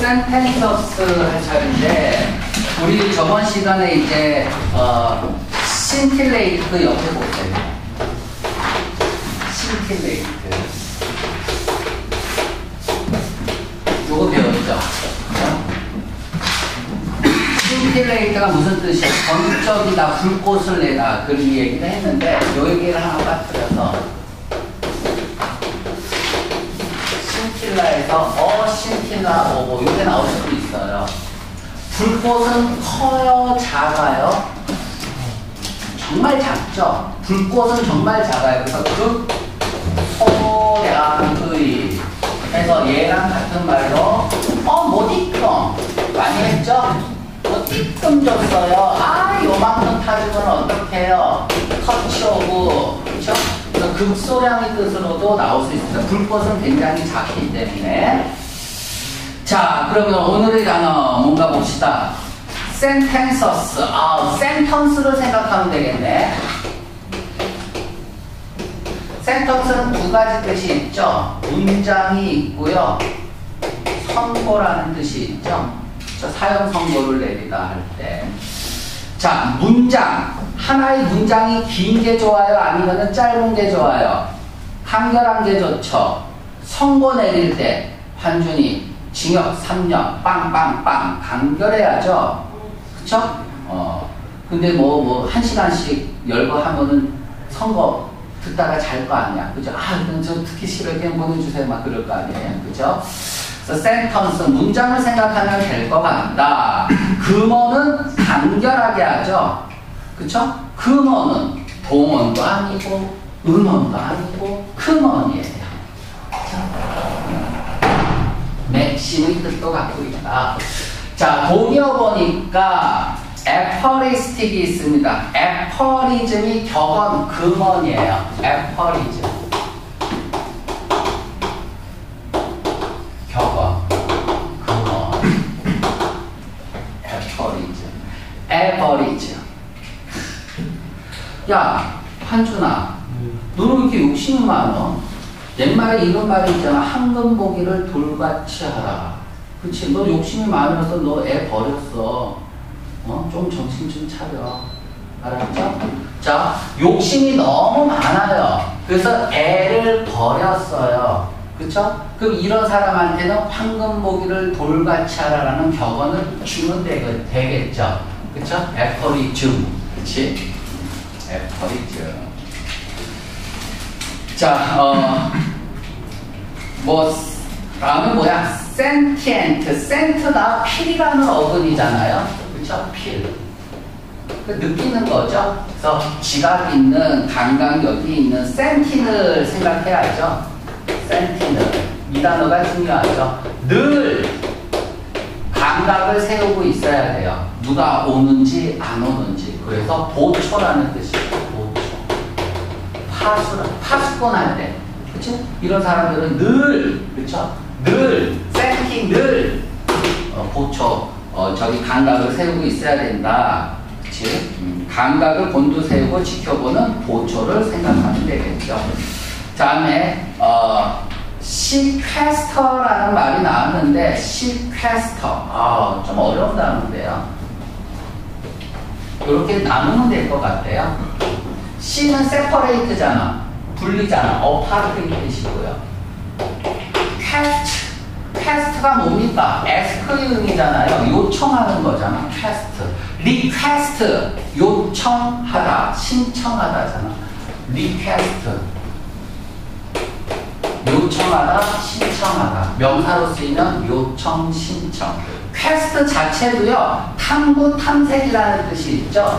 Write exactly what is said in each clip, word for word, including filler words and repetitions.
센텐서스 할 차례인데, 우리 저번 시간에 이제, 어, 신틸레이트 옆에 보세요. 신틸레이트. 요거 배웠죠? 신틸레이트가 무슨 뜻이야? 전적이다, 불꽃을 내다. 그런 얘기를 했는데, 요 얘기를 하나 빠뜨려서, 신틸라에서 어 신틸라 오고 요게 나올 수도 있어요. 불꽃은 커요, 작아요? 정말 작죠? 불꽃은 정말 작아요. 그래서 그 소량의 해서 얘랑 같은 말로 어 모디컴 많이 했죠? 모디컴 줬어요. 아 요만큼 타주면 어떡해요? 터치 오브 그렇죠? 극소량의 뜻으로도 나올 수 있습니다. 불꽃은 굉장히 작기 때문에. 자, 그러면 오늘의 단어 뭔가 봅시다. 센텐서스. 아, 센턴스를 생각하면 되겠네. 센턴스는 두 가지 뜻이 있죠. 문장이 있고요. 선고라는 뜻이 있죠. 저 사형 선고를 내리다 할 때. 자, 문장. 하나의 문장이 긴 게 좋아요? 아니면 짧은 게 좋아요? 간결한 게 좋죠. 선고 내릴 때 판준이 징역 삼 년 빵빵빵 간결해야죠. 그쵸? 어. 근데 뭐, 뭐, 한 시간씩 열거 하면은 선거 듣다가 잘 거 아니야. 그죠? 아, 저 듣기 싫어. 그냥 보내주세요. 막 그럴 거 아니에요. 그죠? 그래서 센턴스, 문장을 생각하면 될 것 같다. 금어는 간결하게 하죠. 그쵸? 금어는 동언도 아니고, 음언도 아니고, 큰언이에요. 맥심의 뜻도 갖고 있다. 자, 동의어 보니까 에퍼리스틱이 있습니다. 에퍼리즘이 격언, 금언이에요. 에퍼리즘. 격언, 금언. 에퍼리즘. 에버리즘. 야, 한준아, 너는 왜 이렇게 욕심이 많어? 옛말에 이런 말이 있잖아. 황금보기를 돌같이 하라. 그치? 너 욕심이 많아서 너 애 버렸어. 어? 좀 정신 좀 차려. 알았죠? 자, 욕심이 너무 많아요. 그래서 애를 버렸어요. 그쵸? 그럼 이런 사람한테는 황금보기를 돌같이 하라라는 격언을 주면 되겠, 되겠죠? 그쵸? 에퍼리즘. 그치? 에퍼리즘. 자, 어, 뭐, 다음은 뭐야? sentient. sent가 필이라는 어근이잖아요. 그쵸? 필. 느끼는 거죠. 그래서 지각 있는, 감각력이 있는 sentient을 생각해야죠. sentient. 이 단어가 중요하죠. 늘 감각을 세우고 있어야 돼요. 누가 오는지 안 오는지. 그래서 보초라는 뜻이에요. 보초. 파수, 파수권 할 때. 그치? 이런 사람들은 늘, 그쵸? 늘, 센팅 늘, 어, 보초, 어, 저기 감각을 세우고 있어야 된다. 그치? 음, 감각을 곤두세우고 지켜보는 보초를 생각하면 되겠죠. 다음에, 어, 시퀘스터라는 말이 나왔는데, 시퀘스터. 아, 좀 어려운 단어인데요. 이렇게 나누면 될 것 같아요. C는 separate잖아. 분리잖아. apart 이 뜻이고요. quest. quest가 뭡니까? ask의 의미잖아요. 요청하는 거잖아. quest. request. 요청하다. 신청하다잖아. request. 요청하다, 신청하다. 명사로 쓰이는 요청, 신청. 퀘스트 자체도요, 탐구, 탐색이라는 뜻이 있죠.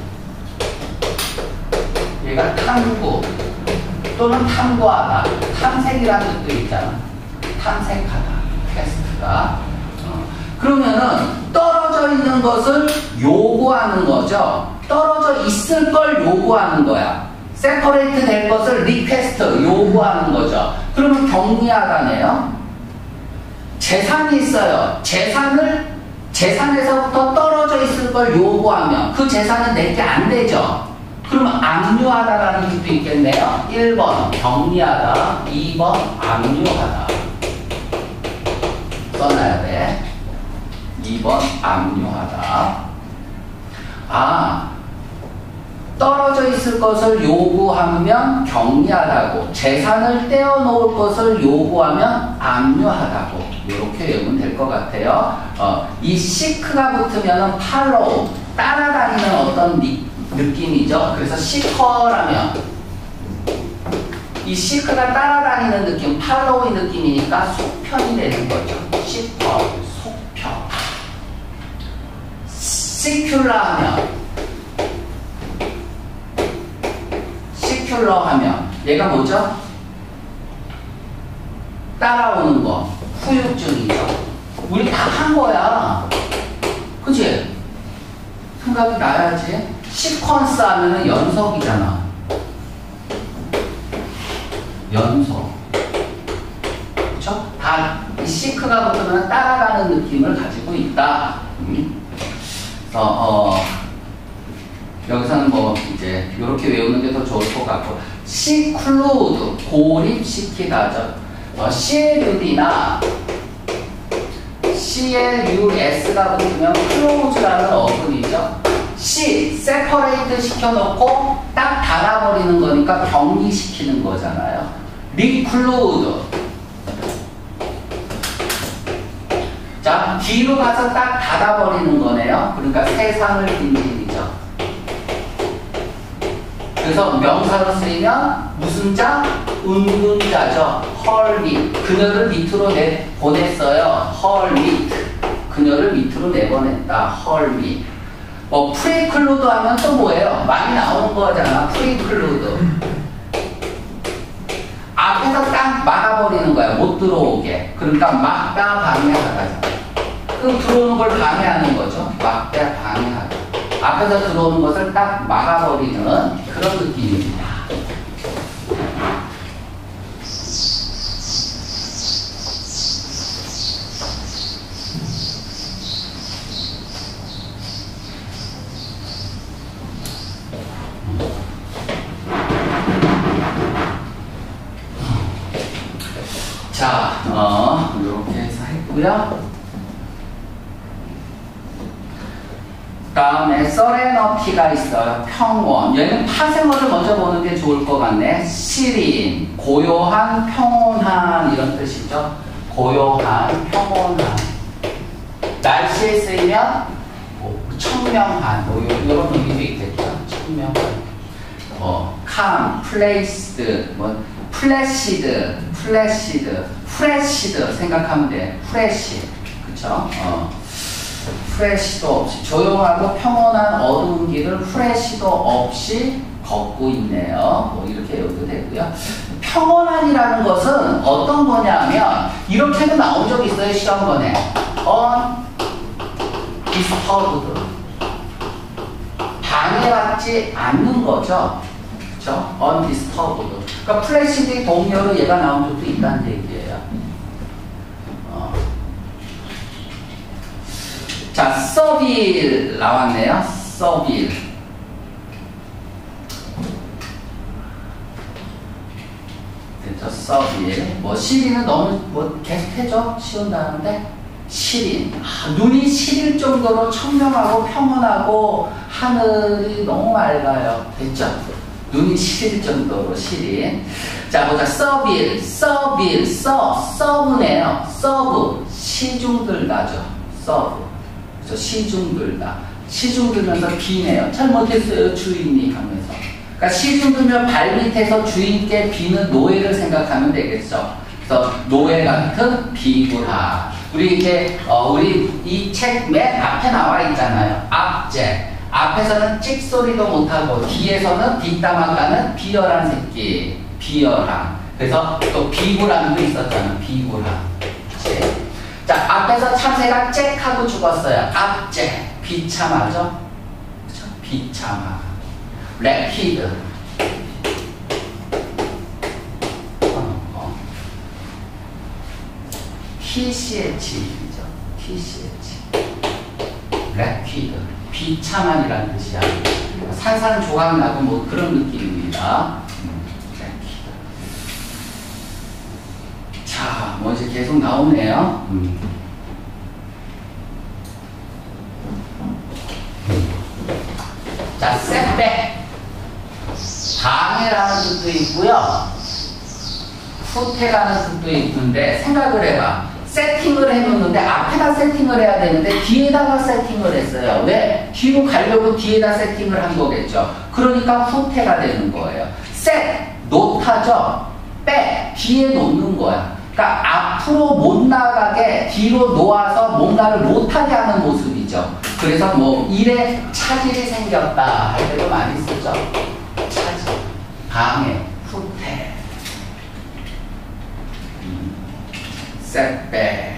얘가 탐구 또는 탐구하다, 탐색이라는 뜻도 있잖아. 탐색하다, 퀘스트가. 어. 그러면은 떨어져 있는 것을 요구하는 거죠. 떨어져 있을 걸 요구하는 거야. 세퍼레이트 될 것을 리퀘스트, 요구하는 거죠. 그러면 경미하다네요. 재산이 있어요. 재산을, 재산에서부터 떨어져 있을 걸 요구하면 그 재산은 내게 안 되죠. 그러면 압류하다라는 뜻도 있겠네요. 일 번 경미하다, 이 번 압류하다. 써놔야 돼. 압류하다. 아, 떨어져 있을 것을 요구하면 경미하다고, 재산을 떼어놓을 것을 요구하면 압류하다고, 이렇게 외우면 될 것 같아요. 어, 이 시크가 붙으면 팔로우, 따라다니는 어떤 니, 느낌이죠. 그래서 시커라면 이 시크가 따라다니는 느낌, 팔로우의 느낌이니까 속편이 되는 거죠. 시커, 속편. 시큘라 하면, 시큘러 하면 얘가 뭐죠? 따라오는 거, 후유증이죠. 우리 다 한 거야. 그치? 생각이 나야지. 시퀀스 하면은 연속이잖아. 연속. 그쵸? 다, 이 시크가 붙으면 따라가는 느낌을 가지고 있다. 음. 그래서, 어, 여기서는 뭐, 이제, 이렇게 외우는 게 더 좋을 것 같고, 시클루드, 고립시키다죠. 어, 씨엘유디나 씨엘유에스가 붙으면 close라는 어근이죠. C, separate 시켜놓고 딱 닫아버리는 거니까 격리시키는 거잖아요. reclude. 자, 뒤로 가서 딱 닫아버리는 거네요. 그러니까 세상을 빈집이죠. 그래서 명사로 쓰이면 무슨 자? 은근자죠. her meet. 그녀를 밑으로 내, 보냈어요. her meet. 그녀를 밑으로 내보냈다. her meet. 뭐 preclude 하면 또 뭐예요? 많이 나오는 거잖아. preclude. 앞에서 딱 막아버리는 거야. 못 들어오게. 그러니까 막다 방해하다잖아. 그럼 들어오는 걸 방해하는 거죠. 막다 방해하다. 앞에서 들어오는 것을 딱 막아버리는 그런 느낌입니다. 자, 어, 이렇게 해서 했고요. 다음에 서레너티가 있어요. 평온. 얘는 파생어를 먼저 보는 게 좋을 것 같네. 시린, 고요한, 평온한 이런 뜻이죠. 고요한, 평온한. 날씨에 쓰이면 뭐, 청명한, 뭐 이런 의미도 있겠죠. 청명한. 어, calm, placed, 뭐 플래시드, 플래시드, 프레시드 생각하면 돼. 프레시, 그쵸? 어. 프레시도 없이 조용하고 평온한 어두운 길을 프레시도 없이 걷고 있네요. 뭐 이렇게 외워도 되고요. 평온한이라는 것은 어떤 거냐면 이렇게도 나온 적이 있어요. 시험번에 undisturbed, 방해받지 않는 거죠. 그렇죠? undisturbed. 그러니까 플래시드 동료로 얘가 나온 적도 있다는 얘기예요. 어. 자, 서빌 나왔네요. 서빌. 됐죠? 서빌. 뭐 시린은 너무 뭐 계속해줘. 쉬운다는데 시린. 아, 눈이 시릴 정도로 청명하고 평온하고 하늘이 너무 맑아요. 됐죠? 눈이 시릴 정도로 시린. 자, 보자. 서빌, 서빌, 서, 서브네요. 서브, 시중들다죠. 서브. 그래서 시중들다. 시중들면서 비네요. 잘못했어요, 주인이 하면서. 그러니까 시중들면 발밑에서 주인께 비는 노예를 생각하면 되겠죠. 그래서 노예 같은 비굴하. 우리 이렇게, 어, 우리 이 책 맨 앞에 나와 있잖아요. 앞제. 앞에서는 찍소리도 못하고 뒤에서는 뒷담화 까는 비열한 새끼, 비열한. 그래서 또 비굴함도 있었잖아. 비굴함. 그치? 자, 앞에서 참새가 짹 하고 죽었어요. 앞째. 비참하죠? 그쵸? 비참하. 래피드. 어, 어. 티씨에이치이죠. 티씨에이치. 래피드. 비참한이라는 뜻이야. 산산조각 나고 뭐 그런 느낌입니다. 음, 자, 뭐 이제 계속 나오네요. 음. 빼. 방해라는 뜻도 있고요. 후퇴라는 뜻도 있는데 생각을 해봐. 세팅을 해놓는데 앞에다 세팅을 해야 되는데 뒤에다가 세팅을 했어요. 왜? 뒤로 가려고 뒤에다 세팅을 한 거겠죠. 그러니까 후퇴가 되는 거예요. 셋, 놓다죠. 빼, 뒤에 놓는 거야. 그러니까 앞으로 못 나가게 뒤로 놓아서 뭔가를 못하게 하는 모습이죠. 그래서 뭐 일에 차질이 생겼다 할 때도 많이 쓰죠. 차질, 방해, 후퇴. 셋백.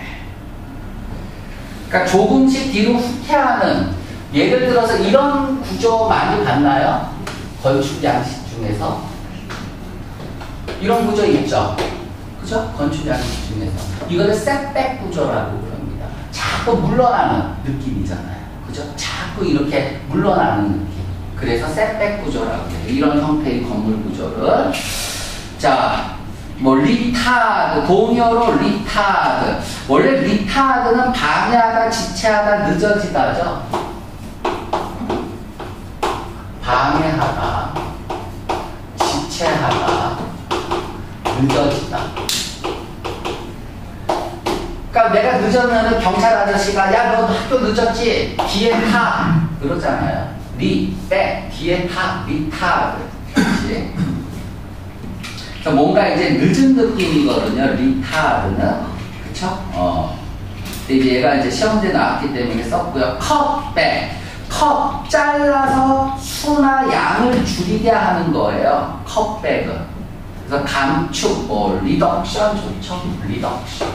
그러니까 조금씩 뒤로 후퇴하는, 예를 들어서 이런 구조 많이 봤나요? 건축 양식 중에서 이런 구조 있죠? 그죠? 건축 양식 중에서 이거를 셋백 구조라고 부릅니다. 자꾸 물러나는 느낌이잖아요. 그죠? 자꾸 이렇게 물러나는 느낌. 그래서 셋백 구조라고 해요. 이런 형태의 건물 구조를. 자, 뭐 리타드, 동요로 리타드. 원래 리타드는 방해하다, 지체하다, 늦어지다죠. 방해하다, 지체하다, 늦어지다. 그러니까 내가 늦으면 경찰 아저씨가 야, 너 학교 늦었지? 뒤에 타. 그러잖아요. 리, 빼, 뒤에 타, 리타드. 그렇지? 뭔가 이제 늦은 느낌이거든요. 리타드는. 그쵸? 어. 근데 얘가 이제 시험지에 나왔기 때문에 썼고요. 컷, 백. 컷, 잘라서 수나 양을 줄이게 하는 거예요. 컷백은. 그래서 감축, 뭐, 리덕션 좋죠? 리덕션.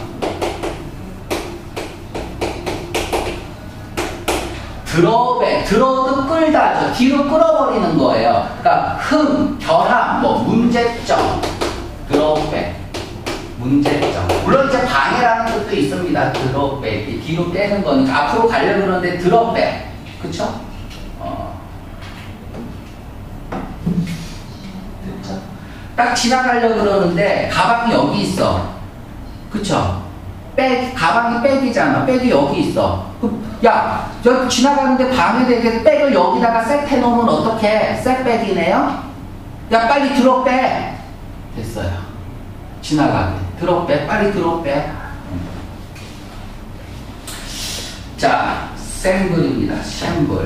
드러백, 들어도 끌다죠. 뒤로 끌어버리는 거예요. 그러니까 흠, 결함, 뭐, 문제점. 드롭백, 문제점. 물론 이제 방해라는 뜻도 있습니다. 드롭백, 뒤로 빼는 거니까 앞으로 가려고 그러는데 드롭백, 그쵸? 어. 그쵸? 딱 지나가려고 그러는데 가방이 여기 있어. 그쵸? 백, 가방이 백이잖아. 백이 여기 있어. 야, 저 지나가는데 방해되게 백을 여기다가 셋 해놓으면 어떡해? 셋백이네요? 야, 빨리 들어 빼. 됐어요. 지나가게. 들어 빼. 빨리 들어 빼. 자, 샘블입니다. 샘블.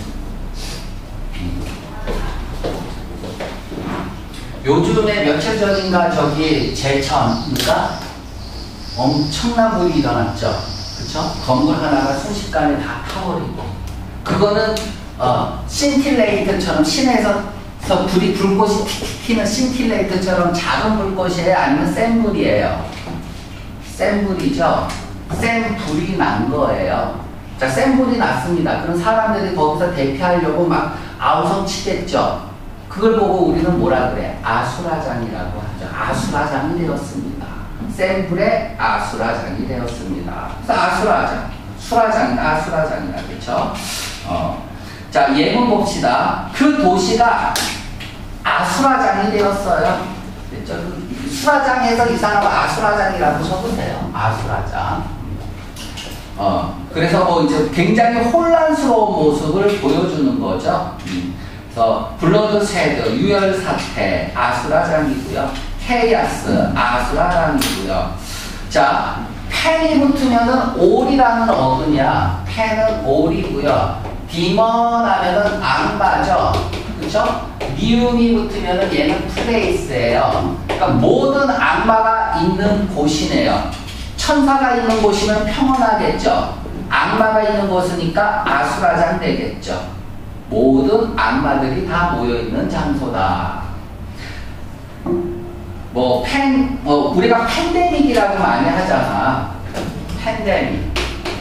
요즘에 며칠 전인가 저기 제천인가 엄청난 불이 일어났죠. 그쵸? 건물 하나가 순식간에 다 타버리고. 그거는 어, 신틸레이트처럼 시내에서 불이 불꽃이 틱틱 튀는 신틸레이트처럼 작은 불꽃이에요? 아니면 센 불이에요? 센 불이죠? 센 불이 난 거예요. 자, 센 불이 났습니다. 그럼 사람들이 거기서 대피하려고 막 아우성 치겠죠? 그걸 보고 우리는 뭐라 그래? 아수라장이라고 하죠. 아수라장이 되었습니다. 센 불에 아수라장이 되었습니다. 그래서 아수라장, 수라장, 아수라장이라 그렇죠? 어. 자, 예문 봅시다. 그 도시가 아수라장이 되었어요. 그렇죠? 수라장에서 이상하고 아수라장이라고 적으세요. 아수라장. 어, 그래서 뭐 이제 굉장히 혼란스러운 모습을 보여주는 거죠. 음. 그래서 블러드 세드, 유혈 사태, 아수라장이고요. 케이아스, 아수라장이고요. 자, 펜이 붙으면은 올이라는 어근이야. 펜은 올이고요. 디먼 하면은 악마죠. 그쵸? 미움이 붙으면은 얘는 플레이스예요. 그러니까 모든 악마가 있는 곳이네요. 천사가 있는 곳이면 평온하겠죠. 악마가 있는 곳이니까 아수라장 되겠죠. 모든 악마들이 다 모여있는 장소다. 뭐, 팬, 뭐, 우리가 팬데믹이라고 많이 하잖아. 팬데믹.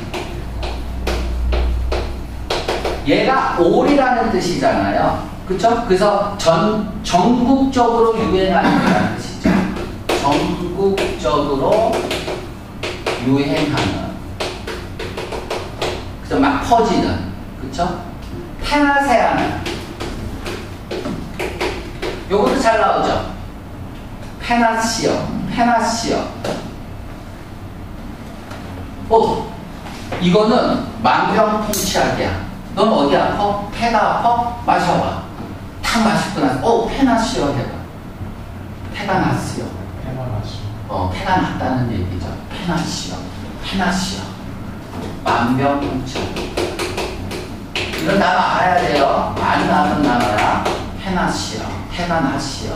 얘가 올이라는 뜻이잖아요. 그쵸? 그래서 전, 전국적으로 유행하는 뜻이죠. 전국적으로 유행하는. 그래서 막 퍼지는. 그쵸? 페나세아는. 요것도 잘 나오죠? 페나시어, 페나시어. 어, 이거는 만병통치약이야. 넌 어디 아파? 배가 아파? 마셔봐. 탁 마시고 나서 어 페나시오 해봐. 패가 났어요. 패가 났어요. 어 패가 났다는 얘기죠. 페나시오, 페나시오. 만병통치. 이런 단어 알아야 돼요. 많이 나오는 단어라. 페나시오, 패가 나시오.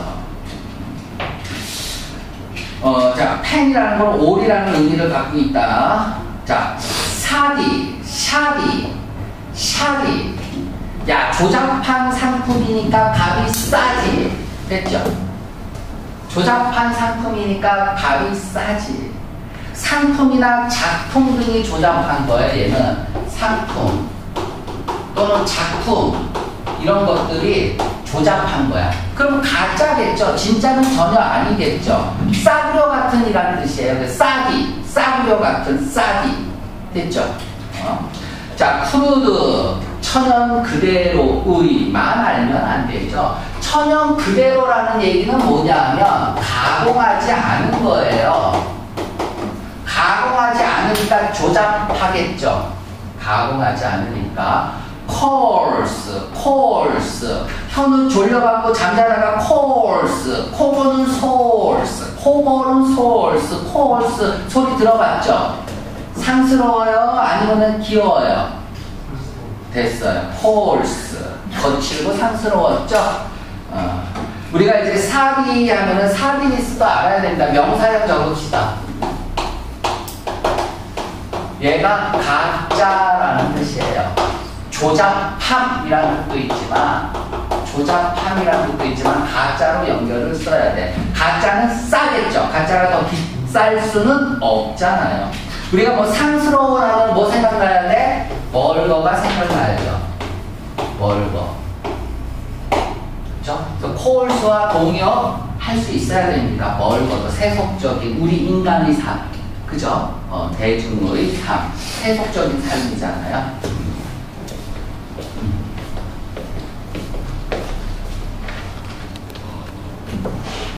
어, 자, 펜이라는 건 올이라는 의미를 갖고 있다. 자, 사디, 샤디, 샤디. 야, 조잡한 상품이니까 값이 싸지. 됐죠? 조잡한 상품이니까 값이 싸지. 상품이나 작품 등이 조잡한 거예요. 얘는 상품 또는 작품 이런 것들이 조잡한 거야. 그럼 가짜겠죠. 진짜는 전혀 아니겠죠. 싸구려 같은 이라는 뜻이에요. 싸디, 싸구려 같은 싸디. 됐죠? 어? 자, 크루드, 천연 그대로의만 알면 안 되죠. 천연 그대로라는 얘기는 뭐냐면 가공하지 않은 거예요. 가공하지 않으니까 조잡하겠죠. 가공하지 않으니까 coarse, coarse. 혀는 졸려갖고 잠자다가 coarse, 코고는 source, 코고는 source, coarse 소리 들어봤죠? 상스러워요? 아니면 귀여워요? 됐어요. coarse. 거칠고 상스러웠죠? 어. 우리가 이제 사비 하면은 사비니스도 알아야 된다. 명사형 적읍시다. 얘가 가짜라는 뜻이에요. 조잡함이라는 뜻도 있지만 조잡함이라는 뜻도 있지만 가짜로 연결을 써야 돼. 가짜는 싸겠죠. 가짜가 더 비쌀 수는 없잖아요. 우리가 뭐 상스러워라면 뭐 생각나야 돼? 멀거가 생각나야죠. 멀거. 그렇죠? 그래서 콜스와 동역할 수 있어야 됩니다. 멀거도 세속적인 우리 인간의 삶. 그죠? 어, 대중의 삶, 세속적인 삶이잖아요.